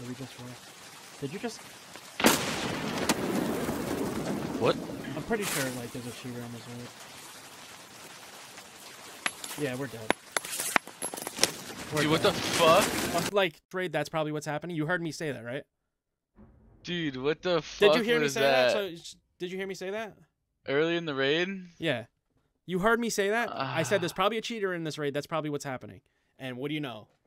Or we just were. Did you just... What? I'm pretty sure, like, there's a cheater on this road. Yeah, we're dead. Dude, what the fuck? Like, Trade, that's probably what's happening. You heard me say that, right? Dude, what the fuck Did you hear me was say that? So, did you hear me say that? Early in the raid? Yeah. You heard me say that? I said there's probably a cheater in this raid. That's probably what's happening. And what do you know?